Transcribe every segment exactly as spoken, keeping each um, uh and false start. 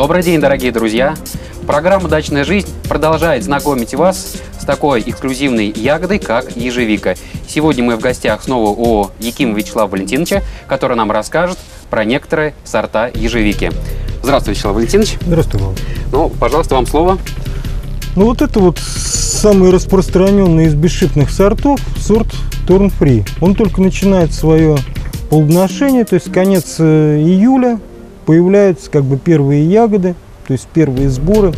Добрый день, дорогие друзья! Программа «Дачная жизнь» продолжает знакомить вас с такой эксклюзивной ягодой, как ежевика. Сегодня мы в гостях снова у Якимова Вячеслава Валентиновича, который нам расскажет про некоторые сорта ежевики. Здравствуйте, Вячеслав Валентинович. Здравствуйте, Володя. Ну, пожалуйста, вам слово. Ну, вот это вот самый распространенный из бесшипных сортов сорт Thorn Free. Он только начинает свое плодоношение, то есть конец июля появляются как бы первые ягоды, то есть первые сборы.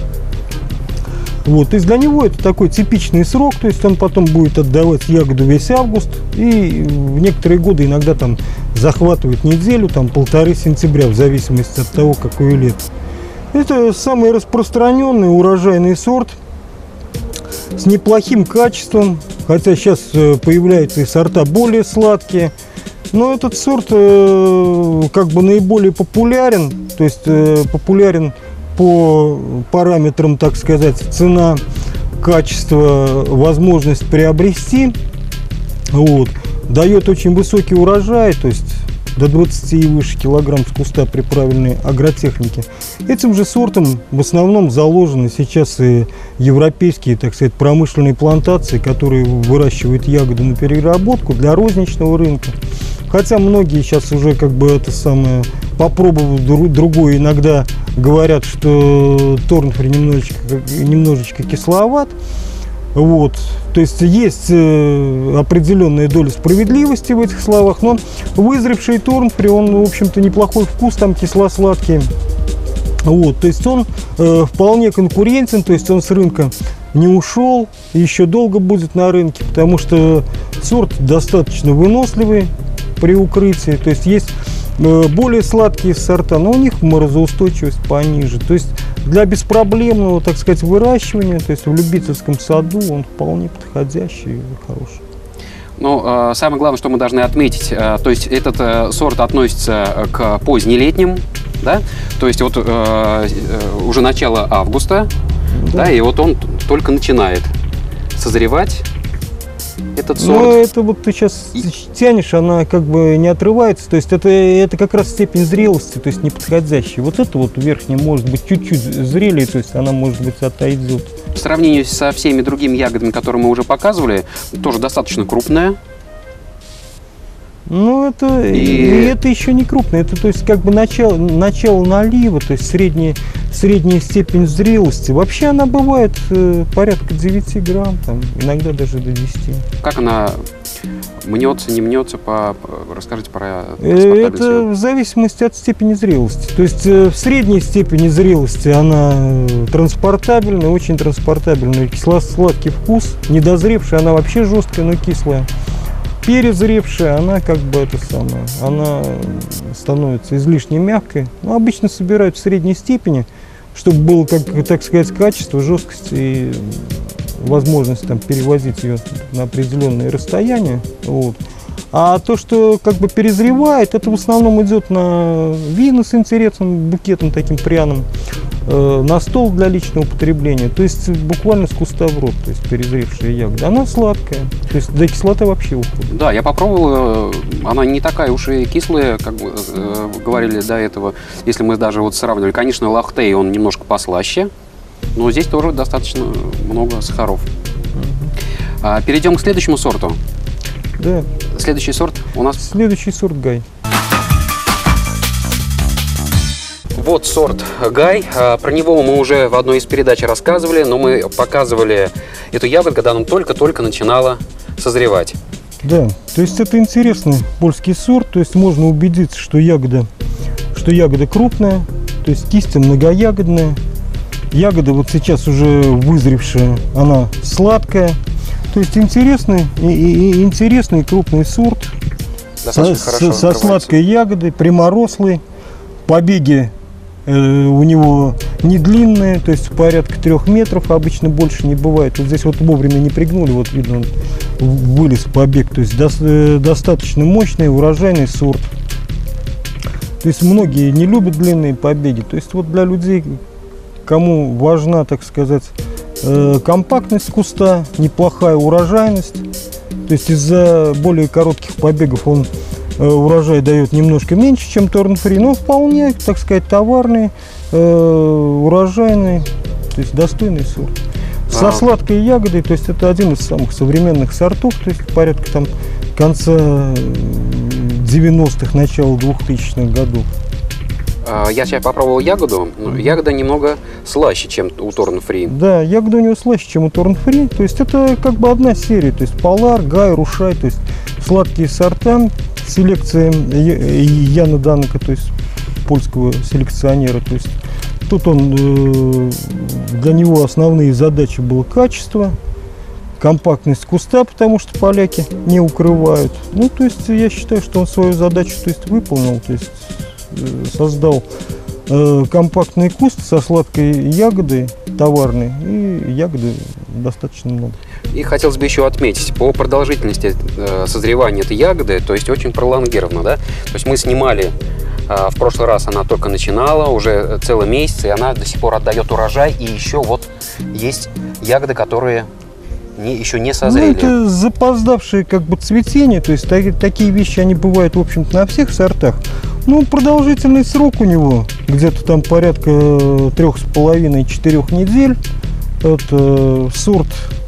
Вот, то есть для него это такой типичный срок, то есть он потом будет отдавать ягоду весь август, и в некоторые годы иногда там захватывает неделю, там полторы сентября, в зависимости от того, какое лето. Это самый распространенный урожайный сорт с неплохим качеством, хотя сейчас появляются и сорта более сладкие, но этот сорт как бы наиболее популярен, то есть популярен по параметрам, так сказать, цена, качество, возможность приобрести. Вот. Дает очень высокий урожай, то есть до двадцати и выше килограмм с куста при правильной агротехнике. Этим же сортом в основном заложены сейчас и европейские, так сказать, промышленные плантации, которые выращивают ягоды на переработку для розничного рынка. Хотя многие сейчас уже как бы это самое, попробовав другое, иногда говорят, что Thorn Free немножечко, немножечко кисловат. Вот. То есть есть определенная доля справедливости в этих словах, но вызревший Thorn Free, он, в общем-то, неплохой вкус, там кисло-сладкий. Вот. То есть он э, вполне конкурентен, то есть он с рынка не ушел, еще долго будет на рынке, потому что сорт достаточно выносливый при укрытии, то есть есть более сладкие сорта, но у них морозоустойчивость пониже. То есть для беспроблемного, так сказать, выращивания, то есть в любительском саду он вполне подходящий и хороший. Ну, самое главное, что мы должны отметить, то есть этот сорт относится к позднелетним, да? То есть вот уже начало августа, да, да, и вот он только начинает созревать. Этот сорт. Но это вот ты сейчас и... тянешь, она как бы не отрывается, то есть это, это как раз степень зрелости, то есть неподходящая. Вот это вот верхняя может быть чуть-чуть зрелее, то есть она может быть отойдет. В сравнении со всеми другими ягодами, которые мы уже показывали, тоже достаточно крупная. Ну, это, и... И это еще не крупное, это то есть как бы начало, начало налива, то есть средняя, средняя степень зрелости. Вообще она бывает э, порядка девяти грамм, там, иногда даже до десяти. Как она мнется, не мнется, по... расскажите про это в зависимости от степени зрелости. То есть э, в средней степени зрелости она транспортабельная, очень транспортабельная, кисло-сладкий вкус, недозревшая, она вообще жесткая, но кислая. Перезревшая, она как бы это самое, она становится излишне мягкой. Но обычно собирают в средней степени, чтобы было, как, так сказать, качество, жесткость и возможность там перевозить ее на определенные расстояния. Вот. А то, что как бы перезревает, это в основном идет на вина с интересным букетом таким пряным, э, на стол для личного употребления. То есть буквально с куста в рот, то есть перезревшая ягода. Она сладкая, то есть до кислоты вообще уходит. Да, я попробовал, она не такая уж и кислая, как мы э, говорили до этого. Если мы даже вот сравнивали, конечно, лахтей, он немножко послаще, но здесь тоже достаточно много сахаров. Mm-hmm. а, перейдем к следующему сорту. Да. Следующий сорт у нас... Следующий сорт Гай. Вот сорт Гай. Про него мы уже в одной из передач рассказывали, но мы показывали эту ягоду, когда она только-только начинала созревать. Да, то есть это интересный польский сорт, то есть можно убедиться, что ягода, что ягода крупная, то есть кисть многоягодная. Ягода вот сейчас уже вызревшая, она сладкая. То есть интересный, и, и, интересный крупный сорт со, со, со сладкой ягодой, пряморослый. Побеги э, у него не длинные, то есть порядка трех метров, обычно больше не бывает. Вот здесь вот вовремя не пригнули, вот видно, он вылез побег. То есть до, э, достаточно мощный, урожайный сорт. То есть многие не любят длинные побеги. То есть вот для людей, кому важна, так сказать, компактность куста, неплохая урожайность. То есть из-за более коротких побегов он урожай дает немножко меньше, чем Торн-фри, но вполне, так сказать, товарный, урожайный, то есть достойный сорт. Со сладкой ягодой, то есть это один из самых современных сортов, то есть порядка там конца девяностых, начала двухтысячных годов. Я сейчас попробовал ягоду, но ягода немного слаще, чем у Торн-фри. Да, ягода у него слаще, чем у Торн-фри. То есть это как бы одна серия. То есть Полар, Гай, Рушай, то есть сладкие сорта. Селекция Яна Данека, то есть польского селекционера. То есть тут он, для него основные задачи было качество, компактность куста, потому что поляки не укрывают. Ну, то есть я считаю, что он свою задачу, то есть, выполнил. То есть создал э, компактный куст со сладкой ягодой, товарной, и ягоды достаточно много. И хотелось бы еще отметить, по продолжительности э, созревания этой ягоды, то есть очень пролонгировано, да? То есть мы снимали, э, в прошлый раз она только начинала, уже целый месяц, и она до сих пор отдает урожай, и еще вот есть ягоды, которые не, еще не созрели. Ну, это запоздавшее как бы цветение, то есть так, такие вещи, они бывают, в общем-то, на всех сортах. Ну, продолжительный срок у него где-то там порядка трех с половиной-четырех недель. Это сорт,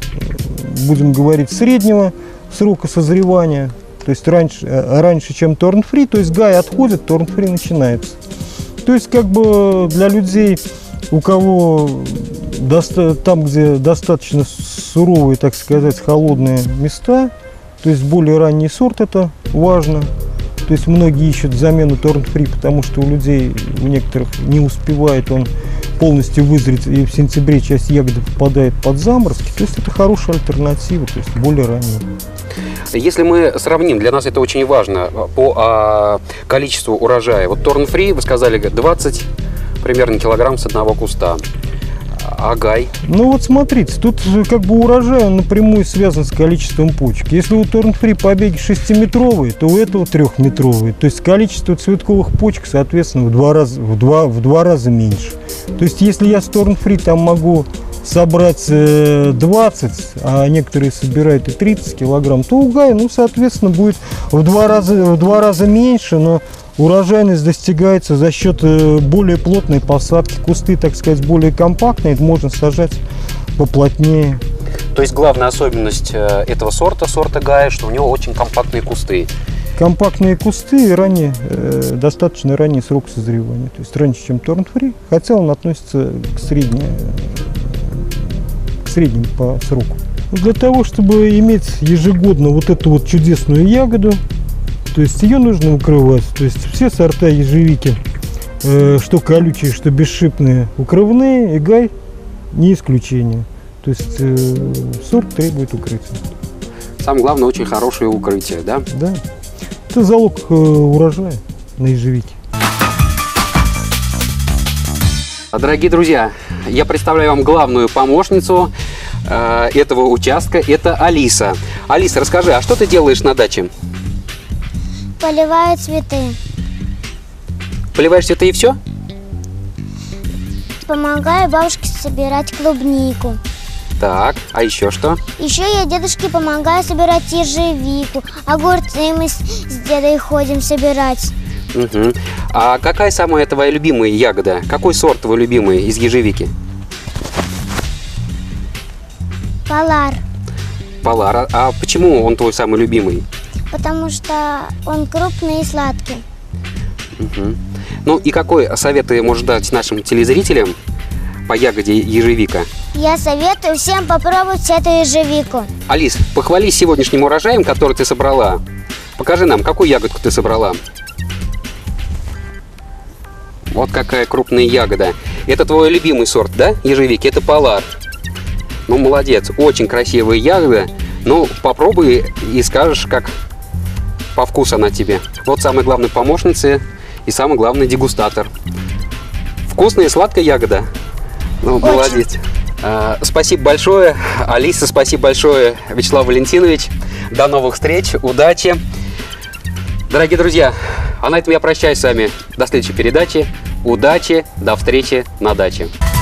будем говорить, среднего срока созревания. То есть раньше, раньше чем Торн-фри, то есть Гай отходит, Торн-фри начинается. То есть как бы для людей, у кого доста- там, где достаточно суровые, так сказать, холодные места, то есть более ранний сорт, это важно. То есть многие ищут замену Торн-фри, потому что у людей, у некоторых не успевает он полностью вызреть, и в сентябре часть ягоды попадает под заморозки. То есть это хорошая альтернатива, то есть более ранняя. Если мы сравним, для нас это очень важно, по а, количеству урожая. Вот Торн-фри, вы сказали, двадцать примерно килограмм с одного куста. А Гай? Ну вот смотрите, тут как бы урожай он напрямую связан с количеством почек. Если у Торн-фри побеги шестиметровые, то у этого трехметровые. То есть количество цветковых почек, соответственно, в два раза, в два, в два раза меньше. То есть если я с Торн-фри там могу собрать двадцать, а некоторые собирают и тридцать килограмм, то у Гая, ну, соответственно, будет в два раза, в два раза меньше, но урожайность достигается за счет более плотной посадки. Кусты, так сказать, более компактные, можно сажать поплотнее. То есть главная особенность этого сорта, сорта Гая, что у него очень компактные кусты. Компактные кусты и ранее, э, достаточно ранний срок созревания. То есть раньше, чем Торн-фри, хотя он относится к, средне, к среднему по сроку. Для того, чтобы иметь ежегодно вот эту вот чудесную ягоду, то есть ее нужно укрывать. То есть все сорта ежевики, э, что колючие, что бесшипные, укрывные, и Гай не исключение. То есть э, сорт требует укрытия. Самое главное, очень хорошее укрытие, да? Да. Это залог э, урожая на ежевике. Дорогие друзья, я представляю вам главную помощницу э, этого участка. Это Алиса. Алиса, расскажи, а что ты делаешь на даче? Поливаю цветы. Поливаешь цветы и все? Помогаю бабушке собирать клубнику. Так, а еще что? Еще я дедушке помогаю собирать ежевику. Огурцы мы с, с дедой ходим собирать. Угу. А какая самая твоя любимая ягода? Какой сорт твой любимый из ежевики? Полар. Полар. А почему он твой самый любимый? Потому что он крупный и сладкий. Угу. Ну и какой совет ты можешь дать нашим телезрителям по ягоде ежевика? Я советую всем попробовать эту ежевику. Алис, похвались сегодняшним урожаем, который ты собрала. Покажи нам, какую ягодку ты собрала. Вот какая крупная ягода. Это твой любимый сорт, да, ежевики? Это Полар. Ну, молодец, очень красивая ягода. Ну, попробуй и скажешь, как по вкусу она тебе. Вот самая главная помощница и самый главный дегустатор. Вкусная и сладкая ягода. Ну, очень. Молодец. А, спасибо большое, Алиса, спасибо большое, Вячеслав Валентинович. До новых встреч, удачи. Дорогие друзья, а на этом я прощаюсь с вами. До следующей передачи. Удачи, до встречи на даче.